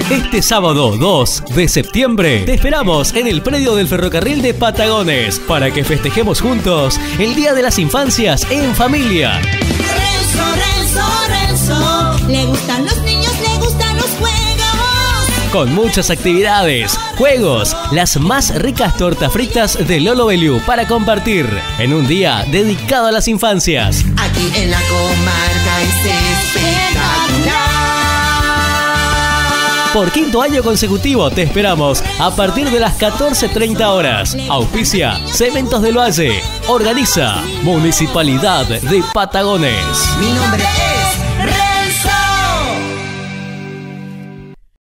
Este sábado 2 de septiembre te esperamos en el predio del ferrocarril de Patagones para que festejemos juntos el Día de las Infancias en familia. Renzo, le gustan los niños, le gustan los juegos. Con muchas actividades, juegos, las más ricas tortas fritas de Lolo Beliú para compartir en un día dedicado a las infancias. Aquí en la comarca es espectacular. Por quinto año consecutivo te esperamos a partir de las 14:30 horas. Auspicia Cementos del Valle. Organiza Municipalidad de Patagones. Mi nombre es